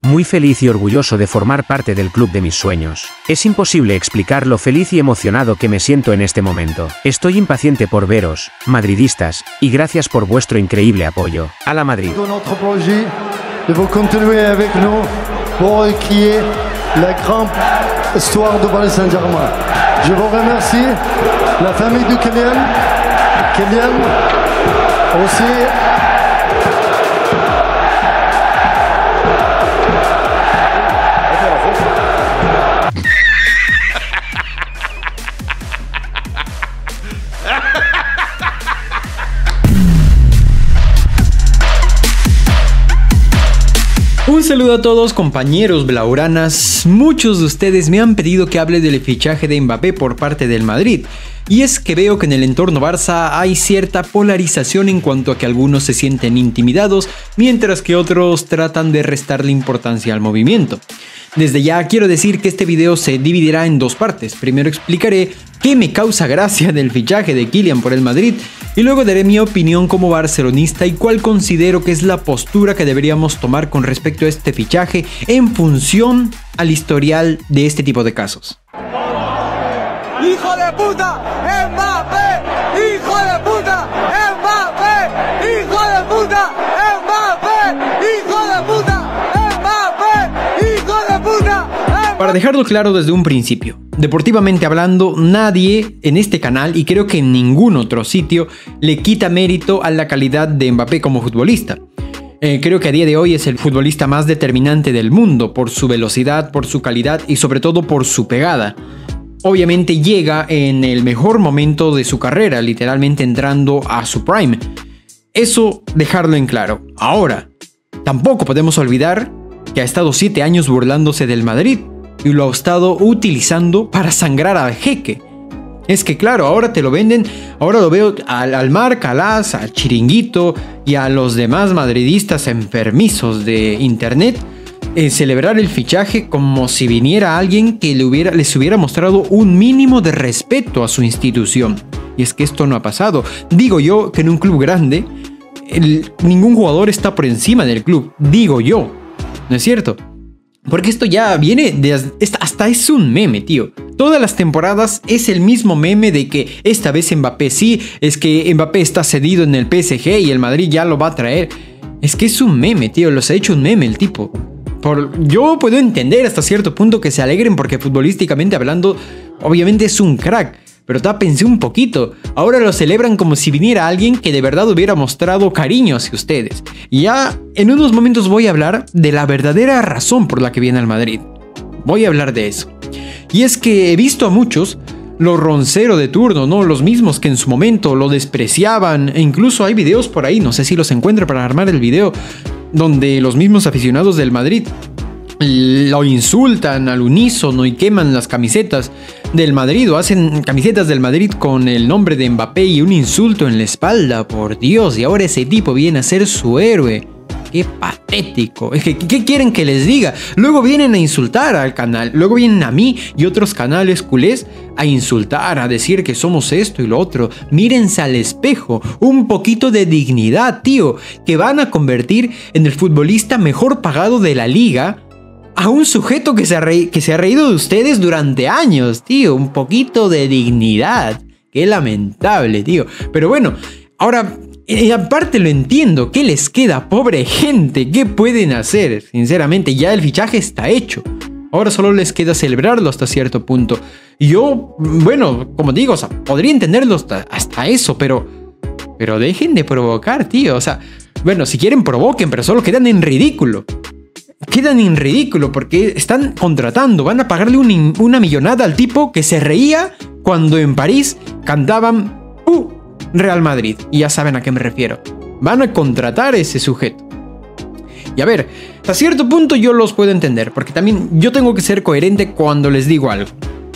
Muy feliz y orgulloso de formar parte del club de mis sueños. Es imposible explicar lo feliz y emocionado que me siento en este momento. Estoy impaciente por veros, madridistas, y gracias por vuestro increíble apoyo. ¡A la Madrid! Notre projet de vous continuer avec nous pour écrire la grande histoire du Paris Saint-Germain. Je vous remercie, la famille de Kylian aussi. Un saludo a todos compañeros blaugranas. Muchos de ustedes me han pedido que hable del fichaje de Mbappé por parte del Madrid. Y es que veo que en el entorno Barça hay cierta polarización en cuanto a que algunos se sienten intimidados, mientras que otros tratan de restarle importancia al movimiento. Desde ya quiero decir que este video se dividirá en dos partes. Primero explicaré qué me causa gracia del fichaje de Kylian por el Madrid y luego daré mi opinión como barcelonista y cuál considero que es la postura que deberíamos tomar con respecto a este fichaje en función al historial de este tipo de casos. ¡Hijo de puta! ¡Mbappé! ¡Hijo de puta! ¡Mbappé! ¡Hijo de puta! ¡Mbappé! ¡Hijo de puta! ¡Mbappé! ¡Hijo de puta! Para dejarlo claro desde un principio, deportivamente hablando, nadie en este canal y creo que en ningún otro sitio le quita mérito a la calidad de Mbappé como futbolista. Creo que a día de hoy es el futbolista más determinante del mundo por su velocidad, por su calidad y sobre todo por su pegada. Obviamente llega en el mejor momento de su carrera, literalmente entrando a su prime. Eso dejarlo en claro. Ahora, tampoco podemos olvidar que ha estado 7 años burlándose del Madrid y lo ha estado utilizando para sangrar al jeque. Es que claro, ahora te lo venden, ahora lo veo al Marca, al As, al Chiringuito y a los demás madridistas enfermizos de internet celebrar el fichaje como si viniera alguien que les hubiera mostrado un mínimo de respeto a su institución. Y es que esto no ha pasado. Digo yo que en un club grande ningún jugador está por encima del club. Digo yo, ¿no es cierto? Porque esto ya viene hasta es un meme, tío. Todas las temporadas es el mismo meme de que esta vez Mbappé sí, es que Mbappé está cedido en el PSG y el Madrid ya lo va a traer. Es que es un meme, tío, los ha hecho un meme el tipo. Yo puedo entender hasta cierto punto que se alegren porque futbolísticamente hablando, obviamente es un crack. Pero tápense un poquito, ahora lo celebran como si viniera alguien que de verdad hubiera mostrado cariño hacia ustedes. Y ya en unos momentos voy a hablar de la verdadera razón por la que viene al Madrid. Voy a hablar de eso. Y es que he visto a muchos, los ronceros de turno, ¿no? Los mismos que en su momento lo despreciaban. E incluso hay videos por ahí, no sé si los encuentro para armar el video, donde los mismos aficionados del Madrid lo insultan al unísono y queman las camisetas del Madrid o hacen camisetas del Madrid con el nombre de Mbappé y un insulto en la espalda, por Dios, y ahora ese tipo viene a ser su héroe. ¡Qué patético! Es que, ¿qué quieren que les diga? Luego vienen a insultar al canal, luego vienen a mí y otros canales culés a insultar, a decir que somos esto y lo otro. Mírense al espejo, un poquito de dignidad, tío, que van a convertir en el futbolista mejor pagado de la liga a un sujeto que se ha reído de ustedes durante años, tío. Un poquito de dignidad. Qué lamentable, tío. Pero bueno, ahora, aparte lo entiendo. ¿Qué les queda, pobre gente? ¿Qué pueden hacer? Sinceramente, ya el fichaje está hecho. Ahora solo les queda celebrarlo hasta cierto punto. Y yo, bueno, como digo, o sea, podría entenderlo hasta eso, pero dejen de provocar, tío. O sea, bueno, si quieren provoquen, pero solo quedan en ridículo. Quedan en ridículo porque están contratando, van a pagarle una millonada al tipo que se reía cuando en París cantaban Real Madrid. Y ya saben a qué me refiero. Van a contratar a ese sujeto. Y a ver, hasta cierto punto yo los puedo entender, porque también yo tengo que ser coherente cuando les digo algo.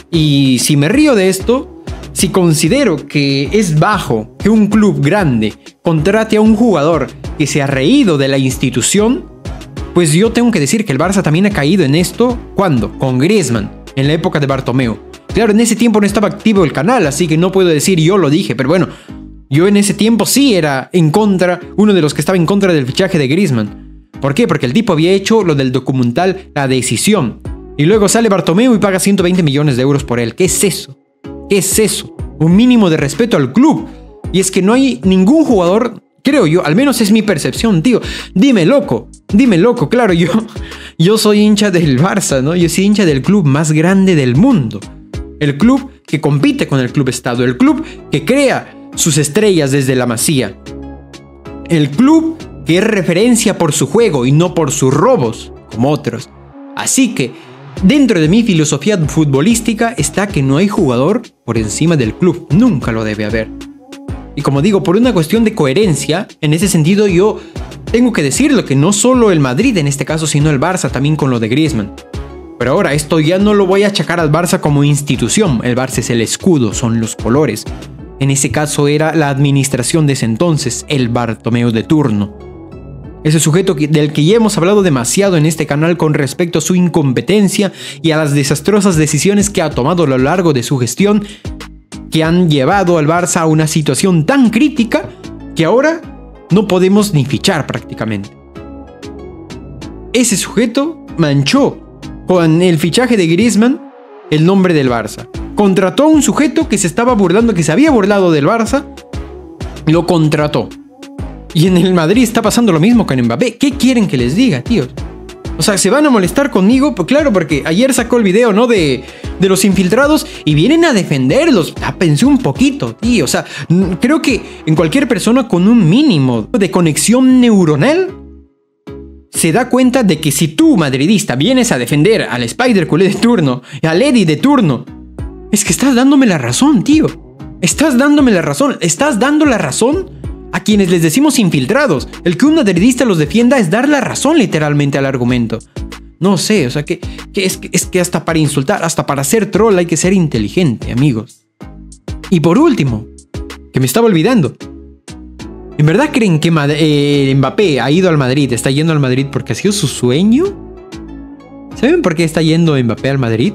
Y si me río de esto, si considero que es bajo que un club grande contrate a un jugador que se ha reído de la institución, pues yo tengo que decir que el Barça también ha caído en esto. ¿Cuándo? Con Griezmann, en la época de Bartomeu. Claro, en ese tiempo no estaba activo el canal, así que no puedo decir yo lo dije, pero bueno, yo en ese tiempo sí era en contra, uno de los que estaba en contra del fichaje de Griezmann. ¿Por qué? Porque el tipo había hecho lo del documental La Decisión. Y luego sale Bartomeu y paga 120 millones de euros por él. ¿Qué es eso? ¿Qué es eso? Un mínimo de respeto al club. Y es que no hay ningún jugador, creo yo, al menos es mi percepción, tío. Dime loco, claro, yo soy hincha del Barça, ¿no? Yo soy hincha del club más grande del mundo. El club que compite con el club Estado. El club que crea sus estrellas desde la Masía. El club que es referencia por su juego y no por sus robos, como otros. Así que, dentro de mi filosofía futbolística está que no hay jugador por encima del club. Nunca lo debe haber. Y como digo, por una cuestión de coherencia, en ese sentido yo tengo que decirlo, que no solo el Madrid en este caso, sino el Barça también con lo de Griezmann. Pero ahora, esto ya no lo voy a achacar al Barça como institución. El Barça es el escudo, son los colores. En ese caso era la administración de ese entonces, el Bartomeu de turno. Ese sujeto del que ya hemos hablado demasiado en este canal con respecto a su incompetencia y a las desastrosas decisiones que ha tomado a lo largo de su gestión, que han llevado al Barça a una situación tan crítica que ahora no podemos ni fichar prácticamente. Ese sujeto manchó con el fichaje de Griezmann el nombre del Barça. Contrató a un sujeto que se estaba burlando, que se había burlado del Barça, lo contrató. Y en el Madrid está pasando lo mismo con Mbappé. ¿Qué quieren que les diga, tíos? O sea, ¿se van a molestar conmigo? Pues claro, porque ayer sacó el video, ¿no? De los infiltrados y vienen a defenderlos. Pensé un poquito, tío. O sea, creo que en cualquier persona con un mínimo de conexión neuronal se da cuenta de que si tú, madridista, vienes a defender al Spider culé de turno, al Eddie de turno, es que estás dándome la razón, tío. Estás dándome la razón. Estás dando la razón a quienes les decimos infiltrados. El que un madridista los defienda es dar la razón literalmente al argumento. No sé, o sea, que es que hasta para insultar, hasta para ser troll hay que ser inteligente, amigos. Y por último, que me estaba olvidando. ¿En verdad creen que Mbappé ha ido al Madrid, está yendo al Madrid porque ha sido su sueño? ¿Saben por qué está yendo Mbappé al Madrid?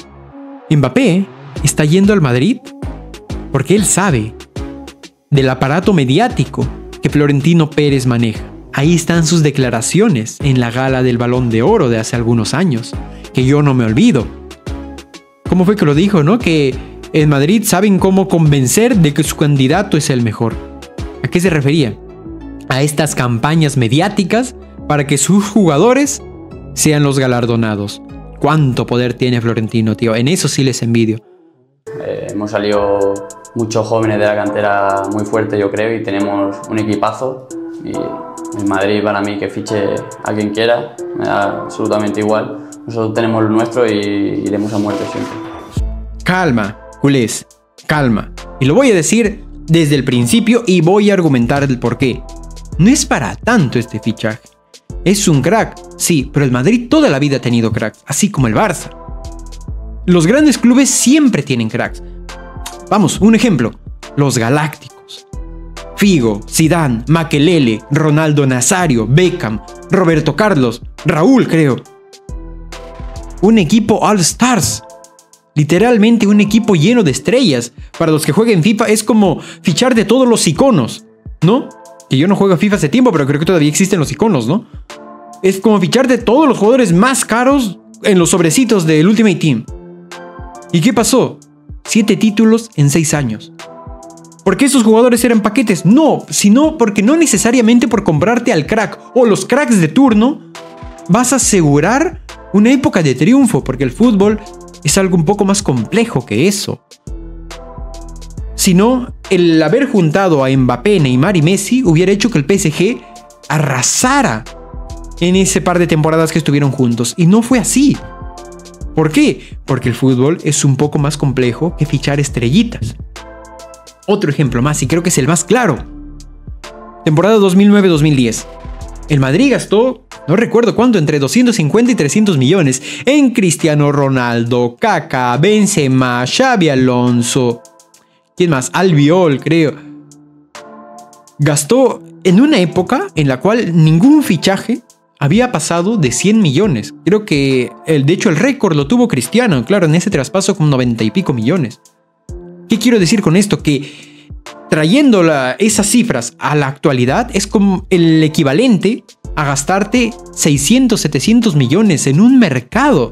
Mbappé está yendo al Madrid porque él sabe del aparato mediático que Florentino Pérez maneja. Ahí están sus declaraciones en la gala del Balón de Oro de hace algunos años, que yo no me olvido. ¿Cómo fue que lo dijo, no? Que en Madrid saben cómo convencer de que su candidato es el mejor. ¿A qué se refería? A estas campañas mediáticas para que sus jugadores sean los galardonados. ¿Cuánto poder tiene Florentino, tío? En eso sí les envidio. Hemos salido muchos jóvenes de la cantera muy fuerte, yo creo, y tenemos un equipazo. Y el Madrid, para mí, que fiche a quien quiera, me da absolutamente igual. Nosotros tenemos lo nuestro y iremos a muerte siempre. Calma, culés, calma. Y lo voy a decir desde el principio y voy a argumentar el porqué. No es para tanto este fichaje. Es un crack, sí, pero el Madrid toda la vida ha tenido cracks, así como el Barça. Los grandes clubes siempre tienen cracks. Vamos, un ejemplo. Los Galácticos. Figo, Zidane, Makelele, Ronaldo Nazario, Beckham, Roberto Carlos, Raúl, creo. Un equipo All Stars. Literalmente un equipo lleno de estrellas. Para los que jueguen FIFA es como fichar de todos los iconos, ¿no? Que yo no juego a FIFA hace tiempo, pero creo que todavía existen los iconos, ¿no? Es como fichar de todos los jugadores más caros en los sobrecitos del Ultimate Team. ¿Y qué pasó? 7 títulos en 6 años. ¿Por qué esos jugadores eran paquetes? No, sino porque no necesariamente por comprarte al crack o los cracks de turno vas a asegurar una época de triunfo, porque el fútbol es algo un poco más complejo que eso. Sino el haber juntado a Mbappé, Neymar y Messi hubiera hecho que el PSG arrasara en ese par de temporadas que estuvieron juntos. Y no fue así. ¿Por qué? Porque el fútbol es un poco más complejo que fichar estrellitas. Otro ejemplo más, y creo que es el más claro. Temporada 2009-2010. El Madrid gastó, no recuerdo cuánto, entre 250 y 300 millones en Cristiano Ronaldo, Kaká, Benzema, Xabi Alonso. ¿Quién más? Albiol, creo. Gastó en una época en la cual ningún fichaje había pasado de 100 millones. Creo que, de hecho, el récord lo tuvo Cristiano, claro, en ese traspaso con 90 y pico millones. ¿Qué quiero decir con esto? Que trayendo esas cifras a la actualidad es como el equivalente a gastarte 600, 700 millones en un mercado.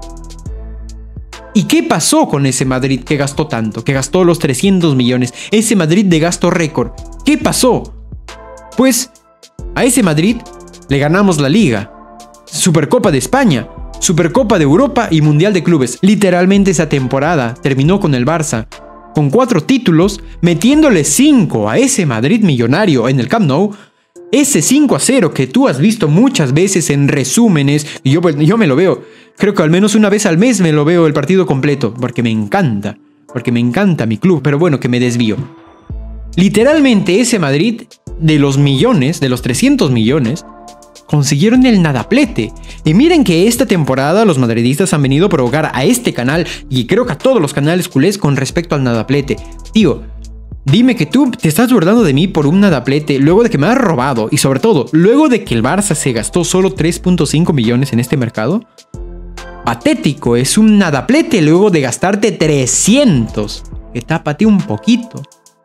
¿Y qué pasó con ese Madrid que gastó tanto? Que gastó los 300 millones. Ese Madrid de gasto récord. ¿Qué pasó? Pues a ese Madrid le ganamos la Liga, Supercopa de España, Supercopa de Europa y Mundial de Clubes. Literalmente esa temporada terminó con el Barça con 4 títulos, metiéndole 5 a ese Madrid millonario en el Camp Nou. Ese 5-0 que tú has visto muchas veces en resúmenes, y yo me lo veo, creo que al menos una vez al mes me lo veo el partido completo, porque me encanta mi club, pero bueno, que me desvío. Literalmente ese Madrid, de los millones, de los 300 millones, consiguieron el nadaplete. Y miren que esta temporada los madridistas han venido a provocar a este canal, y creo que a todos los canales culés, con respecto al nadaplete. Tío, dime que tú te estás burlando de mí por un nadaplete luego de que me has robado, y sobre todo, luego de que el Barça se gastó solo 3.5 millones en este mercado. Patético, es un nadaplete luego de gastarte 300. Que tápate un poquito.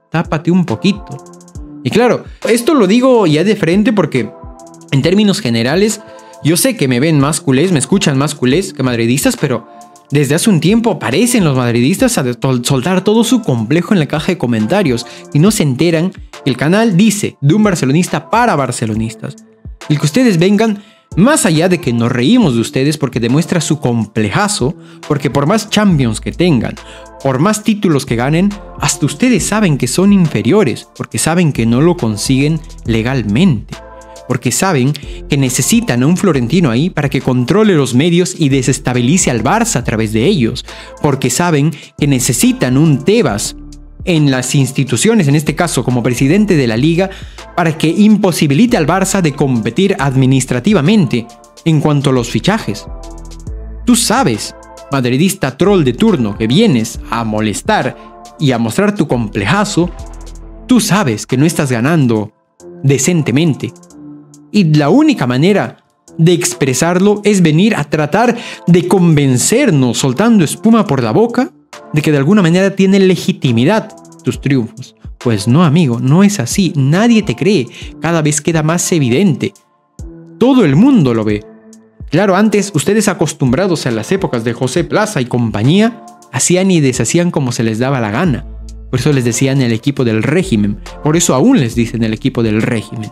Y claro, esto lo digo ya de frente porque en términos generales, yo sé que me ven más culés, me escuchan más culés que madridistas, pero desde hace un tiempo parecen los madridistas a soltar todo su complejo en la caja de comentarios y no se enteran que el canal dice de un barcelonista para barcelonistas. El que ustedes vengan, más allá de que nos reímos de ustedes porque demuestra su complejazo, porque por más Champions que tengan, por más títulos que ganen, hasta ustedes saben que son inferiores, porque saben que no lo consiguen legalmente. Porque saben que necesitan a un Florentino ahí para que controle los medios y desestabilice al Barça a través de ellos. Porque saben que necesitan un Tebas en las instituciones, en este caso como presidente de la Liga, para que imposibilite al Barça de competir administrativamente en cuanto a los fichajes. Tú sabes, madridista troll de turno, que vienes a molestar y a mostrar tu complejazo, tú sabes que no estás ganando decentemente. Y la única manera de expresarlo es venir a tratar de convencernos, soltando espuma por la boca, de que de alguna manera tienen legitimidad tus triunfos. Pues no, amigo, no es así. Nadie te cree. Cada vez queda más evidente. Todo el mundo lo ve. Claro, antes ustedes, acostumbrados a las épocas de José Plaza y compañía, hacían y deshacían como se les daba la gana. Por eso les decían el equipo del régimen. Por eso aún les dicen el equipo del régimen.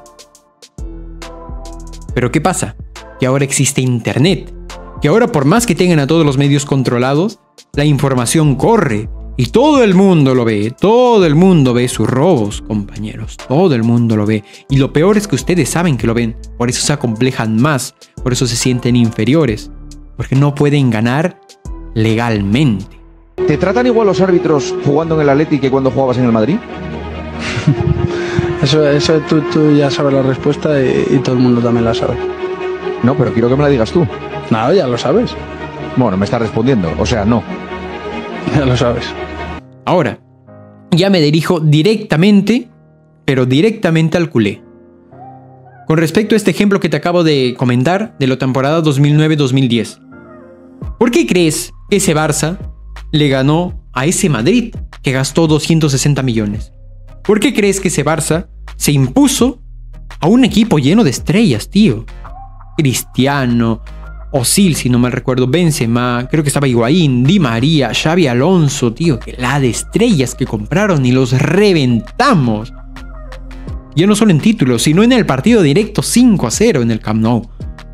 Pero ¿qué pasa? Que ahora existe internet. Que ahora, por más que tengan a todos los medios controlados, la información corre. Y todo el mundo lo ve. Todo el mundo ve sus robos, compañeros. Todo el mundo lo ve. Y lo peor es que ustedes saben que lo ven. Por eso se acomplejan más. Por eso se sienten inferiores. Porque no pueden ganar legalmente. ¿Te tratan igual los árbitros jugando en el Atleti que cuando jugabas en el Madrid? Eso tú ya sabes la respuesta y todo el mundo también la sabe. No, pero quiero que me la digas tú. No, ya lo sabes. Bueno, me estás respondiendo, o sea, no. Ya lo sabes. Ahora, ya me dirijo directamente, pero directamente al culé. Con respecto a este ejemplo que te acabo de comentar de la temporada 2009-2010. ¿Por qué crees que ese Barça le ganó a ese Madrid que gastó 260 millones? ¿Por qué crees que ese Barça se impuso a un equipo lleno de estrellas, tío? Cristiano, Özil, si no mal recuerdo, Benzema, creo que estaba Higuaín, Di María, Xavi Alonso, tío, que la de estrellas que compraron y los reventamos. Ya no solo en títulos, sino en el partido directo 5-0 en el Camp Nou.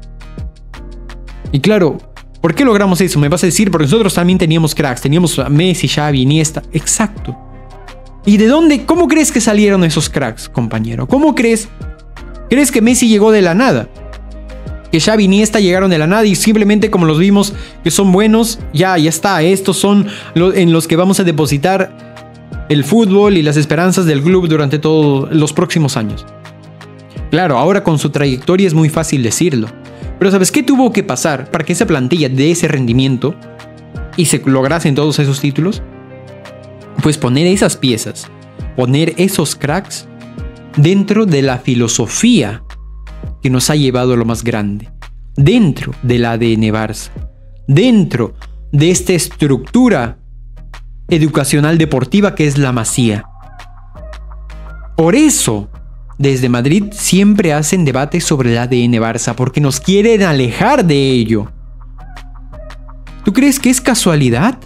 Y claro, ¿por qué logramos eso? Me vas a decir, porque nosotros también teníamos cracks, teníamos a Messi, Xavi, Iniesta, exacto. ¿Y de dónde? ¿Cómo crees que salieron esos cracks, compañero? ¿Cómo crees? ¿Crees que Messi llegó de la nada? Que Xavi y Iniesta llegaron de la nada y simplemente como los vimos que son buenos, ya está. Estos son en los que vamos a depositar el fútbol y las esperanzas del club durante todos los próximos años. Claro, ahora con su trayectoria es muy fácil decirlo. Pero ¿sabes qué tuvo que pasar para que esa plantilla dé ese rendimiento y se lograsen todos esos títulos? Pues poner esas piezas, poner esos cracks dentro de la filosofía que nos ha llevado a lo más grande, dentro del ADN Barça, dentro de esta estructura educacional deportiva que es la Masía. Por eso desde Madrid siempre hacen debates sobre el ADN Barça porque nos quieren alejar de ello. ¿Tú crees que es casualidad?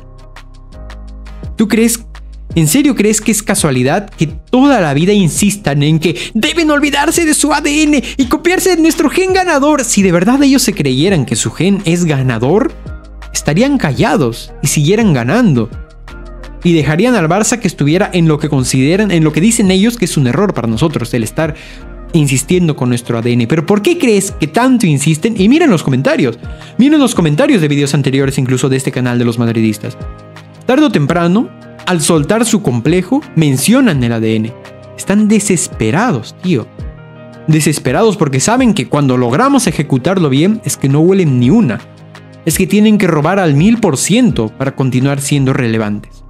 ¿En serio crees que es casualidad que toda la vida insistan en que deben olvidarse de su ADN y copiarse de nuestro gen ganador? Si de verdad ellos se creyeran que su gen es ganador, estarían callados y siguieran ganando. Y dejarían al Barça que estuviera en lo que consideran, en lo que dicen ellos que es un error para nosotros, el estar insistiendo con nuestro ADN. Pero ¿por qué crees que tanto insisten? Y miren los comentarios. Miren los comentarios de videos anteriores, incluso de este canal de los madridistas. Tarde o temprano, al soltar su complejo, mencionan el ADN. Están desesperados, tío. Desesperados porque saben que cuando logramos ejecutarlo bien, es que no huelen ni una. Es que tienen que robar al 1000% para continuar siendo relevantes.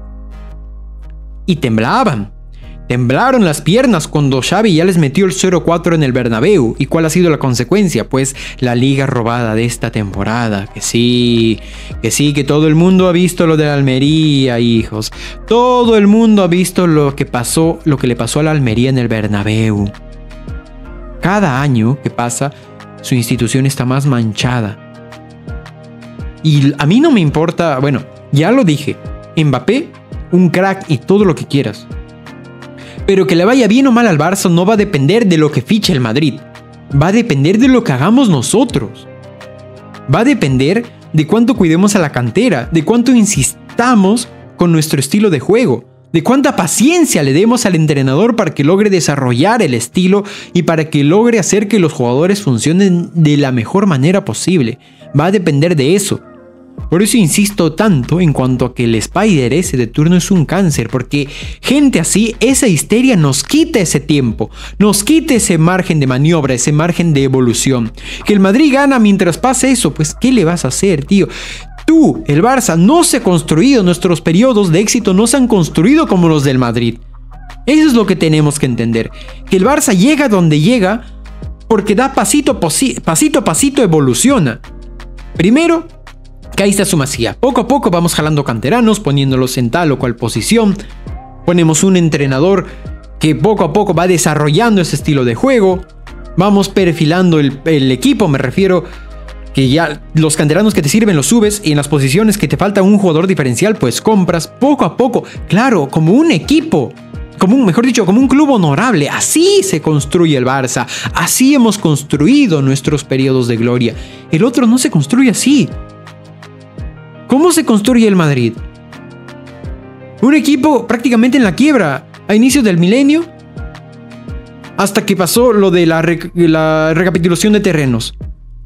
Y temblaban. Temblaron las piernas cuando Xavi ya les metió el 0-4 en el Bernabéu. ¿Y cuál ha sido la consecuencia? Pues la liga robada de esta temporada. Que todo el mundo ha visto lo de la Almería, hijos. Todo el mundo ha visto lo que le pasó a la Almería en el Bernabéu. Cada año que pasa, su institución está más manchada. Y a mí no me importa, bueno, ya lo dije, Mbappé, un crack y todo lo que quieras. Pero que le vaya bien o mal al Barça no va a depender de lo que fiche el Madrid. Va a depender de lo que hagamos nosotros. Va a depender de cuánto cuidemos a la cantera, de cuánto insistamos con nuestro estilo de juego, de cuánta paciencia le demos al entrenador para que logre desarrollar el estilo y para que logre hacer que los jugadores funcionen de la mejor manera posible. Va a depender de eso. Por eso insisto tanto en cuanto a que el Spider ese de turno es un cáncer, porque gente así, esa histeria nos quita ese tiempo, nos quita ese margen de maniobra, ese margen de evolución. Que el Madrid gana mientras pasa eso, pues ¿qué le vas a hacer, tío? Tú, el Barça, no se ha construido, nuestros periodos de éxito no se han construido como los del Madrid. Eso es lo que tenemos que entender, que el Barça llega donde llega porque da pasito a pasito evoluciona. Primero, que ahí está su Masía. Poco a poco vamos jalando canteranos, poniéndolos en tal o cual posición. Ponemos un entrenador que poco a poco va desarrollando ese estilo de juego. Vamos perfilando el equipo, me refiero que ya los canteranos que te sirven los subes y en las posiciones que te falta un jugador diferencial pues compras poco a poco. Claro, como un equipo. Mejor dicho, como un club honorable. Así se construye el Barça. Así hemos construido nuestros periodos de gloria. El otro no se construye así. ¿Cómo se construye el Madrid? Un equipo prácticamente en la quiebra a inicios del milenio, hasta que pasó lo de la recapitulación de terrenos.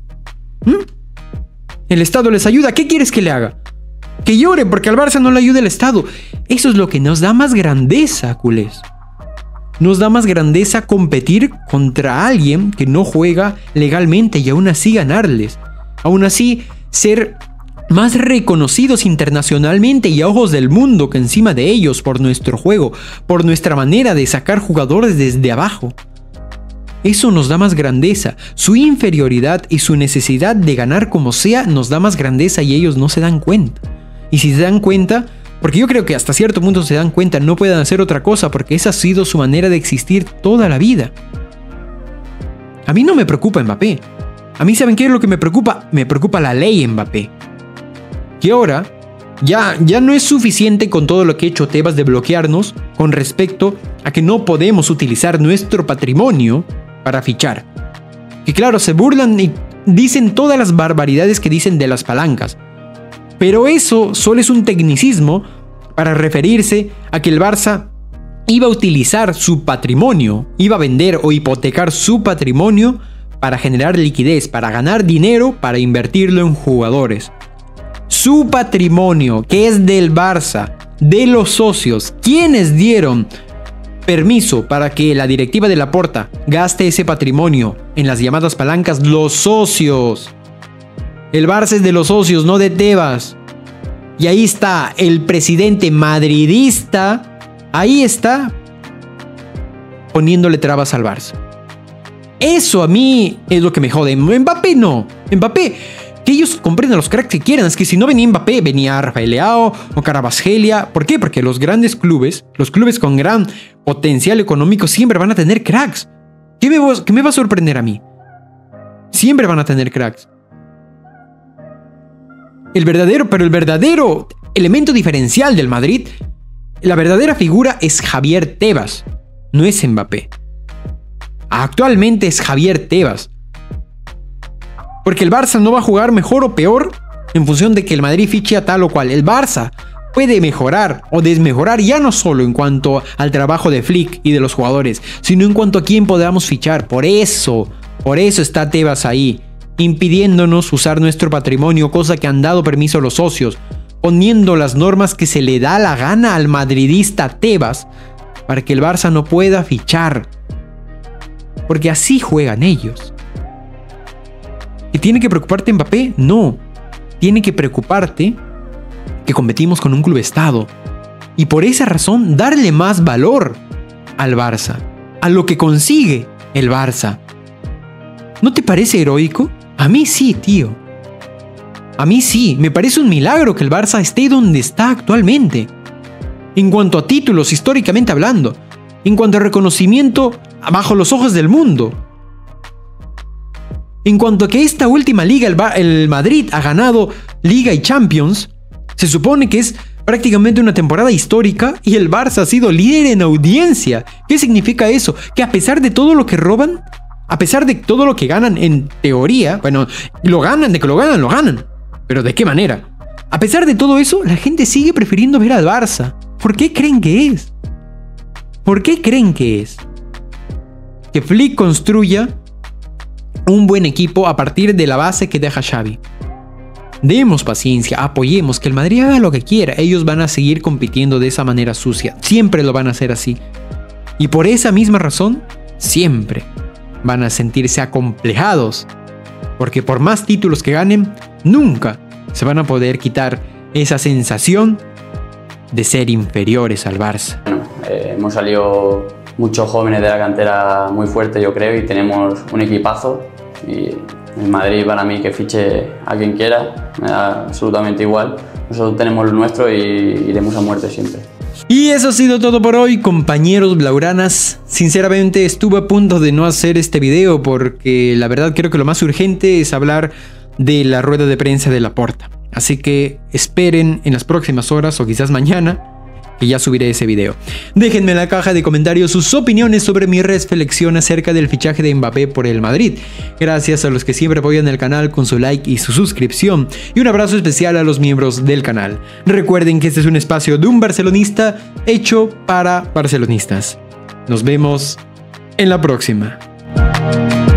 El Estado les ayuda. ¿Qué quieres que le haga? Que llore porque al Barça no le ayuda el Estado. Eso es lo que nos da más grandeza, culés. Nos da más grandeza competir contra alguien que no juega legalmente y aún así ganarles. Aún así ser más reconocidos internacionalmente y a ojos del mundo que encima de ellos por nuestro juego, por nuestra manera de sacar jugadores desde abajo. Eso nos da más grandeza. Su inferioridad y su necesidad de ganar como sea nos da más grandeza y ellos no se dan cuenta. Y si se dan cuenta, porque yo creo que hasta cierto punto se dan cuenta, no pueden hacer otra cosa porque esa ha sido su manera de existir toda la vida. A mí no me preocupa Mbappé. A mí, ¿saben qué es lo que me preocupa? Me preocupa la ley Mbappé. Que ahora ya no es suficiente con todo lo que ha hecho Tebas de bloquearnos con respecto a que no podemos utilizar nuestro patrimonio para fichar. Que claro, se burlan y dicen todas las barbaridades que dicen de las palancas. Pero eso solo es un tecnicismo para referirse a que el Barça iba a utilizar su patrimonio, iba a vender o hipotecar su patrimonio para generar liquidez, para ganar dinero, para invertirlo en jugadores. Su patrimonio, que es del Barça, de los socios, quienes dieron permiso para que la directiva de Laporta gaste ese patrimonio en las llamadas palancas, los socios. El Barça es de los socios, no de Tebas. Y ahí está el presidente madridista, ahí está, poniéndole trabas al Barça. Eso a mí es lo que me jode. Mbappé no. Mbappé, Que ellos compren a los cracks que quieran. Es que si no venía Mbappé, venía Rafael Leao o Carabasgelia. ¿Por qué? Porque los grandes clubes, los clubes con gran potencial económico, siempre van a tener cracks. ¿Qué me va a sorprender a mí? Siempre van a tener cracks. El verdadero elemento diferencial del Madrid, la verdadera figura es Javier Tebas, no es Mbappé. Actualmente es Javier Tebas. Porque el Barça no va a jugar mejor o peor en función de que el Madrid fiche a tal o cual. El Barça puede mejorar o desmejorar ya no solo en cuanto al trabajo de Flick y de los jugadores, sino en cuanto a quién podamos fichar. Por eso está Tebas ahí, impidiéndonos usar nuestro patrimonio, cosa que han dado permiso los socios, poniendo las normas que se le da la gana al madridista Tebas para que el Barça no pueda fichar. Porque así juegan ellos. ¿Y tiene que preocuparte Mbappé? No. Tiene que preocuparte que competimos con un club estado. Y por esa razón darle más valor al Barça, a lo que consigue el Barça. ¿No te parece heroico? A mí sí, tío. A mí sí, me parece un milagro que el Barça esté donde está actualmente. En cuanto a títulos, históricamente hablando. En cuanto a reconocimiento bajo los ojos del mundo. En cuanto a que esta última liga, el Madrid ha ganado Liga y Champions, se supone que es prácticamente una temporada histórica y el Barça ha sido líder en audiencia. ¿Qué significa eso? Que a pesar de todo lo que roban, a pesar de todo lo que ganan en teoría, bueno, lo ganan, de que lo ganan. Pero ¿de qué manera? A pesar de todo eso, la gente sigue prefiriendo ver al Barça. ¿Por qué creen que es? ¿Por qué creen que es? Que Flick construya un buen equipo a partir de la base que deja Xavi. Demos paciencia, apoyemos, que el Madrid haga lo que quiera. Ellos van a seguir compitiendo de esa manera sucia. Siempre lo van a hacer así. Y por esa misma razón, siempre van a sentirse acomplejados. Porque por más títulos que ganen, nunca se van a poder quitar esa sensación de ser inferiores al Barça. Hemos salido muchos jóvenes de la cantera muy fuerte, yo creo, y tenemos un equipazo. Y el Madrid, para mí, que fiche a quien quiera, me da absolutamente igual. Nosotros tenemos lo nuestro y iremos a muerte siempre. Y eso ha sido todo por hoy, compañeros blaugranas. Sinceramente estuve a punto de no hacer este video porque la verdad creo que lo más urgente es hablar de la rueda de prensa de Laporta. Así que esperen en las próximas horas o quizás mañana que ya subiré ese video. Déjenme en la caja de comentarios sus opiniones sobre mi reflexión acerca del fichaje de Mbappé por el Madrid. Gracias a los que siempre apoyan el canal con su like y su suscripción. Y un abrazo especial a los miembros del canal. Recuerden que este es un espacio de un barcelonista hecho para barcelonistas. Nos vemos en la próxima.